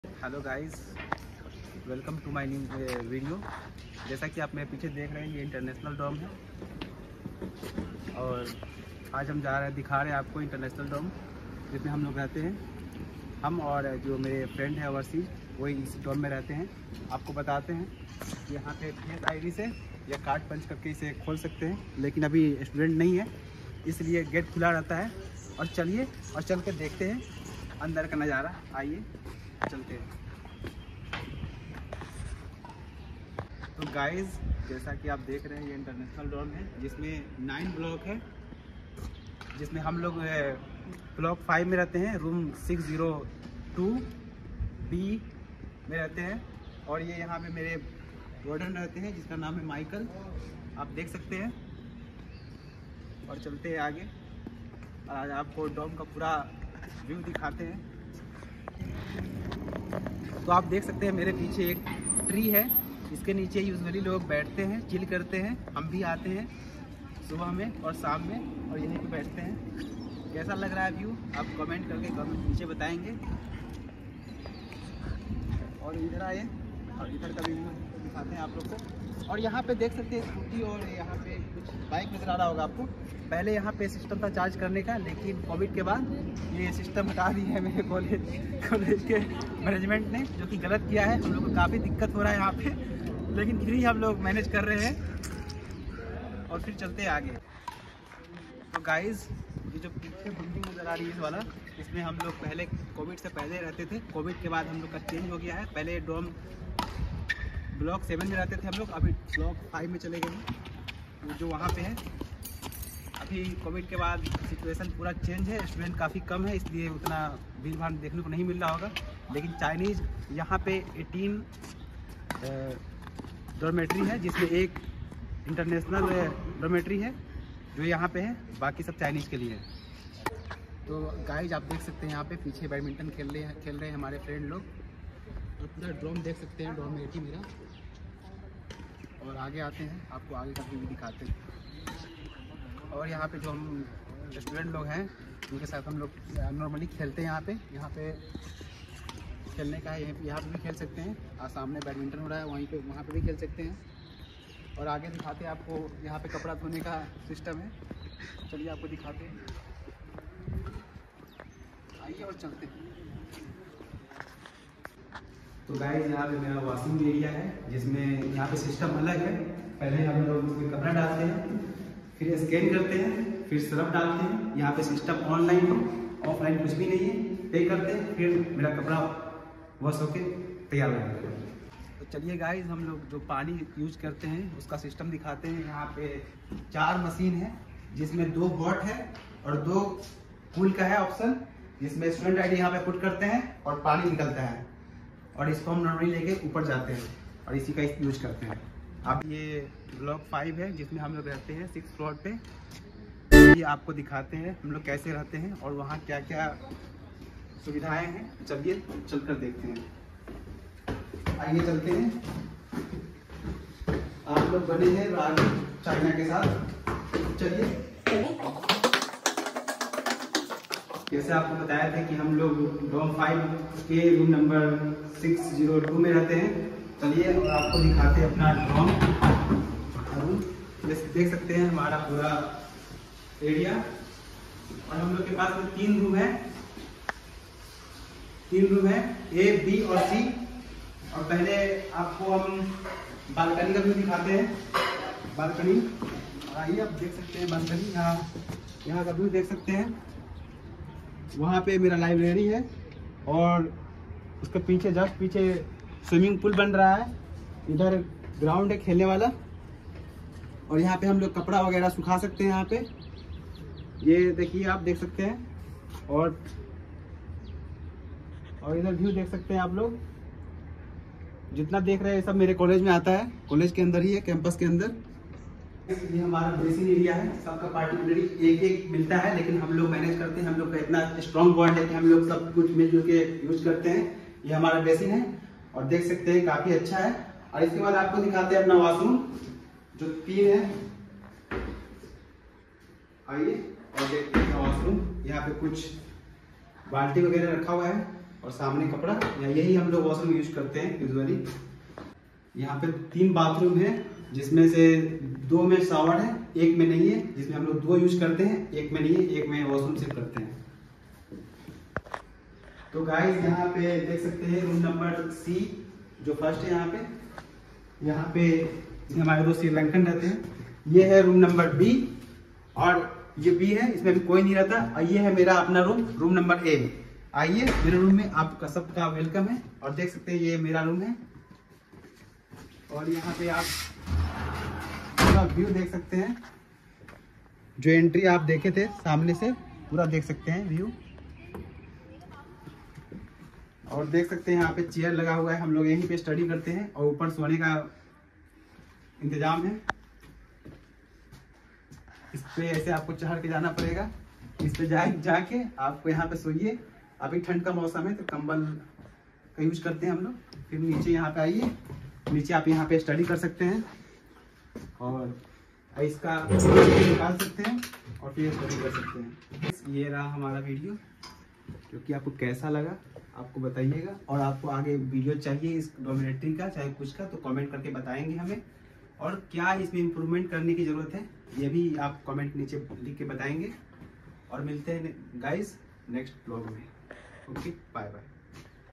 Hello guys, welcome to my new video. जैसा कि आप मेरे पीछे देख रहे हैं, ये इंटरनेशनल डोम है और आज हम जा रहे हैं, दिखा रहे हैं आपको इंटरनेशनल डोम जिसमें हम लोग रहते हैं। हम और जो मेरे फ्रेंड है ओवरसीज, वही इस डोम में रहते हैं। आपको बताते हैं कि यहाँ पे फेस आईडी से या कार्ड पंच करके इसे खोल सकते हैं, लेकिन अभी स्टूडेंट नहीं है इसलिए गेट खुला रहता है। और चलिए और चल के देखते हैं अंदर का नज़ारा। आइए चलते हैं। तो गाइस, जैसा कि आप देख रहे हैं, ये इंटरनेशनल डोम है जिसमें 9 ब्लॉक है, जिसमें हम लोग ब्लॉक 5 में रहते हैं, रूम 602B में रहते हैं। और ये यहाँ पे मेरे वार्डन रहते हैं जिसका नाम है माइकल, आप देख सकते हैं। और चलते हैं आगे और आज आपको डोम का पूरा व्यू दिखाते हैं। तो आप देख सकते हैं मेरे पीछे एक ट्री है, इसके नीचे यूजुअली लोग बैठते हैं, चिल करते हैं। हम भी आते हैं सुबह में और शाम में और यहीं पे बैठते हैं। कैसा लग रहा है व्यू, आप कमेंट करके नीचे बताएंगे। और इधर आए और इधर का व्यू दिखाते हैं आप लोग को। और यहाँ पे देख सकते हैं स्कूटी और यहाँ पे कुछ बाइक नजर आ रहा होगा आपको। पहले यहाँ पे सिस्टम था चार्ज करने का, लेकिन कोविड के बाद ये सिस्टम हटा दी है मेरे कॉलेज के मैनेजमेंट ने, जो कि गलत किया है। हम लोग को काफ़ी दिक्कत हो रहा है यहाँ पे, लेकिन फिर ही हम लोग मैनेज कर रहे हैं। और फिर चलते हैं आगे। तो गाइस, ये जो पीछे बिल्डिंग नज़र आ रही है इस वाला, इसमें हम लोग पहले कोविड से पहले रहते थे। कोविड के बाद हम लोग का चेंज हो गया है। पहले डोम ब्लॉक 7 में रहते थे हम लोग, अभी ब्लॉक 5 में चले गए हैं जो वहाँ पे है। अभी कोविड के बाद सिचुएशन पूरा चेंज है, स्टूडेंट काफ़ी कम है, इसलिए उतना भीड़ भाड़ देखने को नहीं मिल रहा होगा। लेकिन चाइनीज़ यहाँ पे 18 डॉर्मेट्री है, जिसमें एक इंटरनेशनल डॉर्मेट्री है जो यहाँ पे है, बाकी सब चाइनीज़ के लिए है। तो गाइज, आप देख सकते हैं यहाँ पे पीछे बैडमिंटन खेल रहे हैं हमारे फ्रेंड लोग। और पूरा ड्रोन देख सकते हैं, डॉर्मेट्री मेरा। और आगे आते हैं, आपको आगे का व्यू दिखाते हैं। और यहाँ पे जो हम स्टूडेंट लोग हैं उनके साथ हम लोग नॉर्मली खेलते हैं। यहाँ पे खेलने का है, यहाँ पे भी खेल सकते हैं। और सामने बैडमिंटन हो रहा है, वहाँ पे भी खेल सकते हैं। और आगे दिखाते हैं आपको, यहाँ पे कपड़ा धोने का सिस्टम है। चलिए आपको दिखाते हैं, आइए और चलते हैं। तो गाइस, यहाँ पे मेरा वॉशिंग एरिया है, जिसमें यहाँ पे सिस्टम अलग है। पहले हम लोग कपड़ा डालते हैं, फिर स्कैन करते हैं, फिर सरफ डालते हैं। यहाँ पे सिस्टम ऑनलाइन है, ऑफलाइन कुछ भी नहीं है। पे करते हैं, फिर मेरा कपड़ा वॉश होके तैयार हो जाता है। तो चलिए गाइस, हम लोग जो पानी यूज करते हैं उसका सिस्टम दिखाते हैं। यहाँ पे 4 मशीन है, जिसमें 2 बॉट है और 2 कूल का है ऑप्शन, जिसमें स्टूडेंट आईडी यहाँ पे पुट करते हैं और पानी निकलता है। और इसको हम नॉर्मली लेके ऊपर जाते हैं और इसी का यूज करते हैं। अब ये ब्लॉक 5 है जिसमें हम लोग रहते हैं 6th फ्लोर पे। ये आपको दिखाते हैं हम लोग कैसे रहते हैं और वहाँ क्या क्या सुविधाएं हैं। चलिए चलकर देखते हैं, आइए चलते हैं। आप लोग बने हैं राजू चाइना के साथ। चलिए, जैसे आपको बताया था कि हम लोग डोम 5 के रूम नंबर 602 में रहते हैं। चलिए और आपको दिखाते हैं अपना डोम। जैसे देख सकते हैं हमारा पूरा एरिया। और हम लोग के पास में 3 रूम है, A, B और C। और पहले आपको हम बालकनी का व्यू दिखाते हैं। बालकनी, आइए आप देख सकते हैं बालकनी, यहाँ का व्यू देख सकते हैं। वहाँ पे मेरा लाइब्रेरी है और उसके पीछे जस्ट पीछे स्विमिंग पूल बन रहा है। इधर ग्राउंड है खेलने वाला। और यहाँ पे हम लोग कपड़ा वगैरह सुखा सकते हैं। यहाँ पे ये देखिए, आप देख सकते हैं। और इधर व्यू देख सकते हैं आप लोग। जितना देख रहे हैं सब मेरे कॉलेज में आता है, कॉलेज के अंदर ही है, कैंपस के अंदर। ये हमारा बेसिन एरिया है, सबका पार्टिकुलरली एक मिलता है, लेकिन हम लोग मैनेज करते हैं। हम लोग का इतना स्ट्रॉन्ग बॉन्ड है कि हम लोग सब कुछ मिलजुल के यूज करते हैं। ये हमारा बेसिन है और देख सकते हैं काफी अच्छा है। और इसके बाद आपको दिखाते हैं अपना वॉशरूम जो 3 है। आइए और देखते हैं वॉशरूम। यहाँ पे कुछ बाल्टी वगैरह रखा हुआ है और सामने कपड़ा, यही हम लोग वॉशरूम यूज करते हैं यूजुअली। यहाँ पे 3 बाथरूम है, जिसमें से 2 में शावर है, 1 में नहीं है, जिसमें हम लोग 2 यूज करते हैं, 1 में नहीं है, 1 में वॉशरूम सिर्फ करते हैं। तो गाइस यहाँ पे देख सकते हैं रूम नंबर सी जो फर्स्ट है। यहाँ पे हमारे 2 श्रीलंकन रहते हैं। ये है रूम नंबर बी, और ये बी है, इसमें भी कोई नहीं रहता। और ये है मेरा अपना रूम नंबर ए। आइए मेरे रूम में आपका सबका वेलकम है। और देख सकते हैं ये मेरा रूम है, और यहाँ पे आप पूरा व्यू देख सकते हैं। जो एंट्री आप देखे थे सामने से पूरा देख सकते हैं व्यू। और देख सकते हैं यहाँ पे चेयर लगा हुआ है, हम लोग यहीं पे स्टडी करते हैं, और ऊपर सोने का इंतजाम है। इस पे ऐसे आपको चढ़ के जाना पड़ेगा। इस पे जाके आपको यहाँ पे सोइए। अभी ठंड का मौसम है तो कंबल का यूज करते हैं हम लोग। फिर नीचे यहाँ पे आइए, नीचे आप यहाँ पे स्टडी कर सकते हैं, और इसका निकाल सकते हैं और फिर स्टडी कर सकते हैं। ये रहा हमारा वीडियो, जो कि आपको कैसा लगा आपको बताइएगा। और आपको आगे वीडियो चाहिए इस डॉर्मेट्री का, चाहे कुछ का, तो कमेंट करके बताएंगे हमें। और क्या इसमें इम्प्रूवमेंट करने की ज़रूरत है, ये भी आप कमेंट नीचे लिख के बताएंगे। और मिलते हैं गाइस नेक्स्ट ब्लॉग में। Okay, bye bye.